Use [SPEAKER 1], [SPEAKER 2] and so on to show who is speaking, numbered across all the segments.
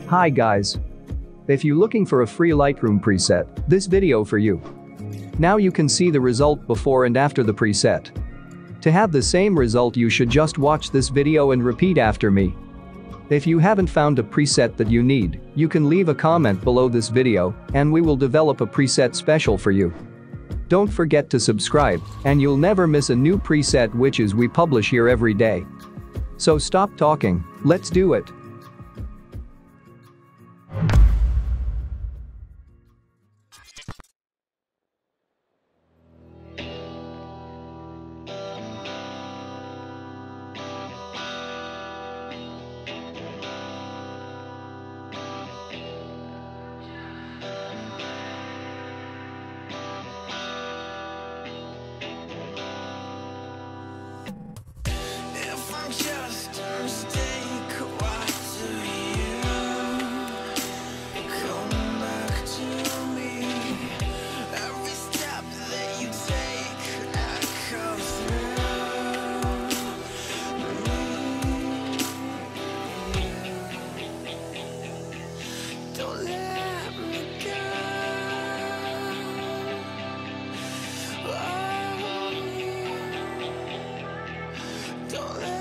[SPEAKER 1] Hi guys. If you're looking for a free Lightroom preset, this video for you. Now you can see the result before and after the preset. To have the same result you should just watch this video and repeat after me. If you haven't found a preset that you need, you can leave a comment below this video and we will develop a preset special for you. Don't forget to subscribe and you'll never miss a new preset which is we publish here every day. So stop talking, let's do it.
[SPEAKER 2] Just a mistake, what do you come back to me? Every step that you take echoes through me. Don't let me go. Don't let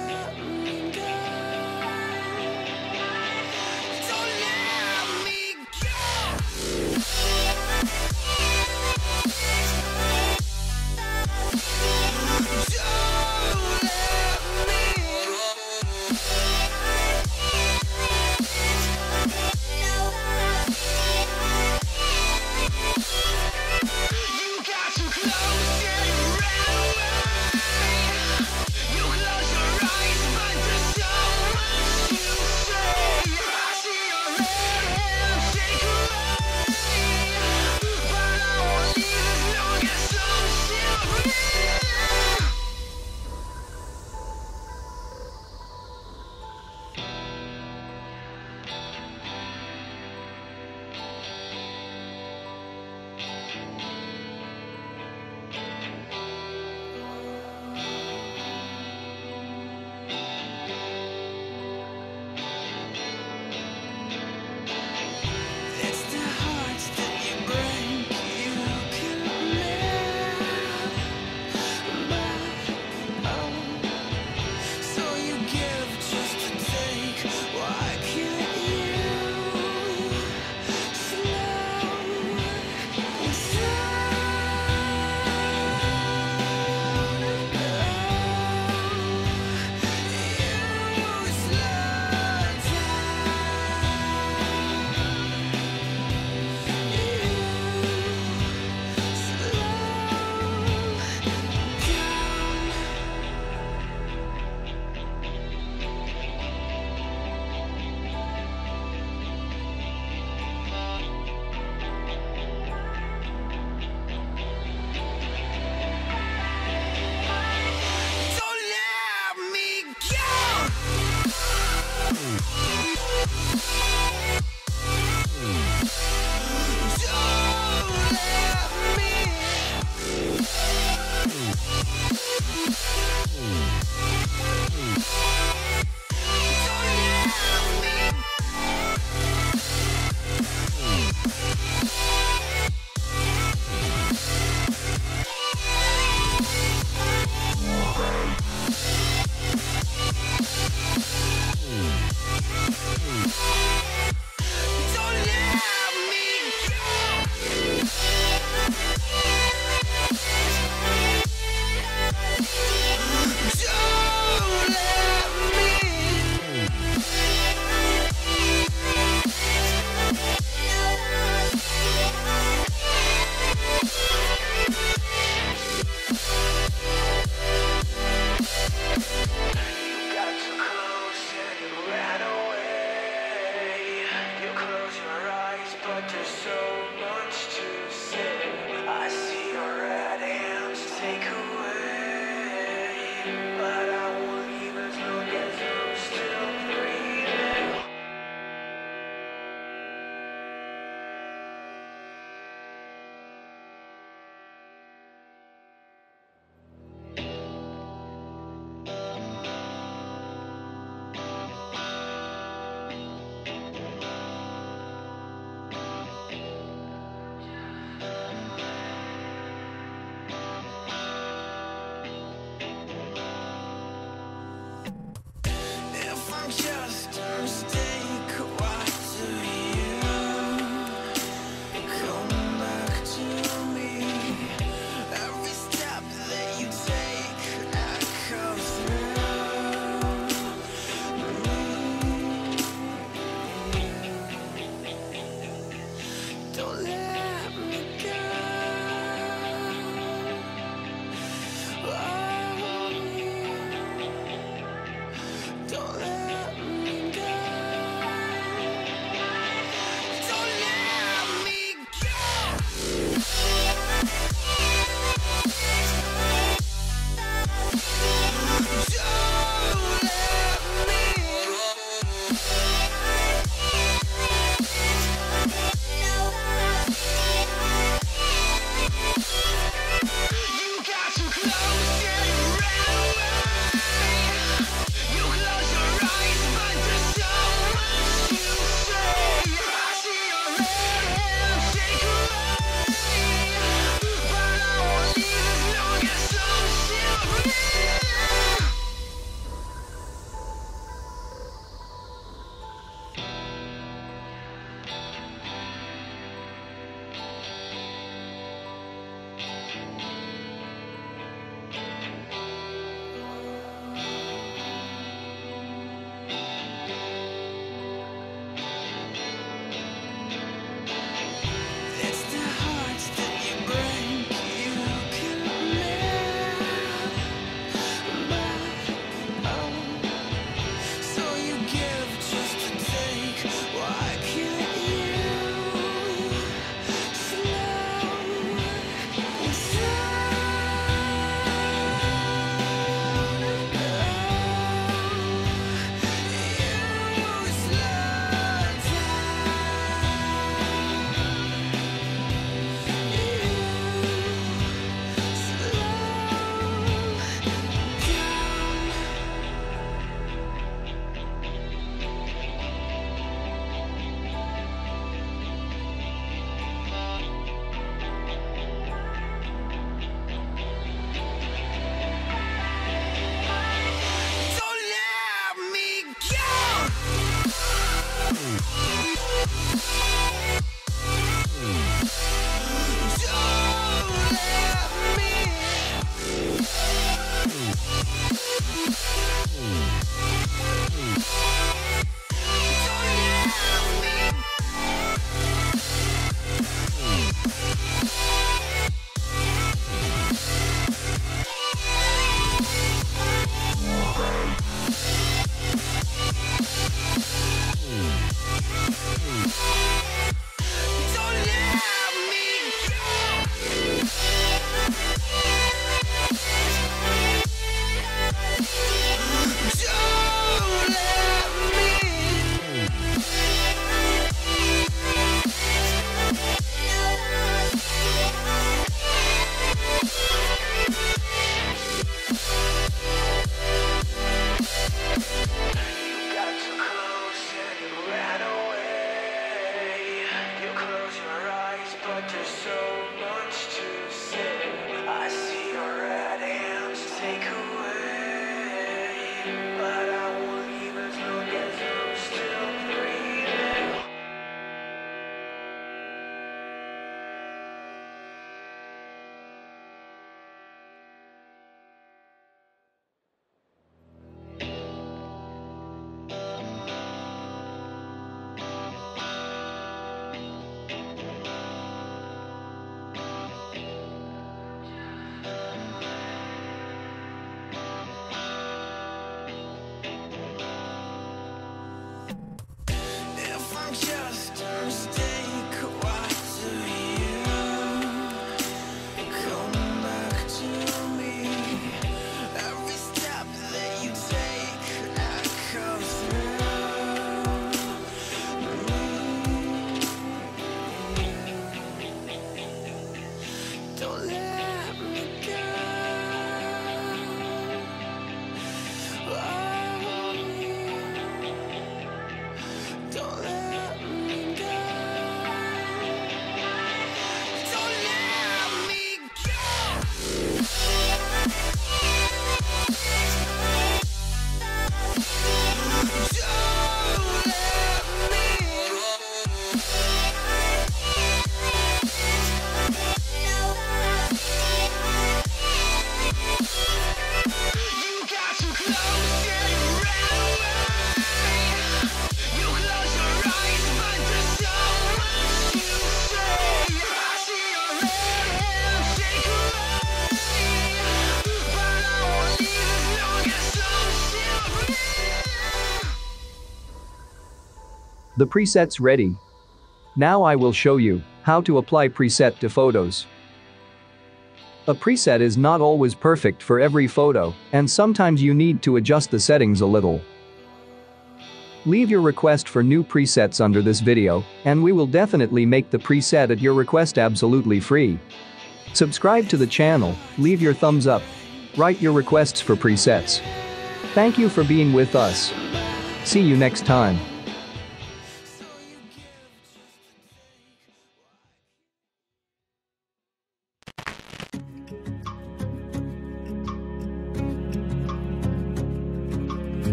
[SPEAKER 1] The preset's ready. Now I will show you how to apply preset to photos. A preset is not always perfect for every photo, and sometimes you need to adjust the settings a little. Leave your request for new presets under this video, and we will definitely make the preset at your request absolutely free. Subscribe to the channel, leave your thumbs up, write your requests for presets. Thank you for being with us. See you next time.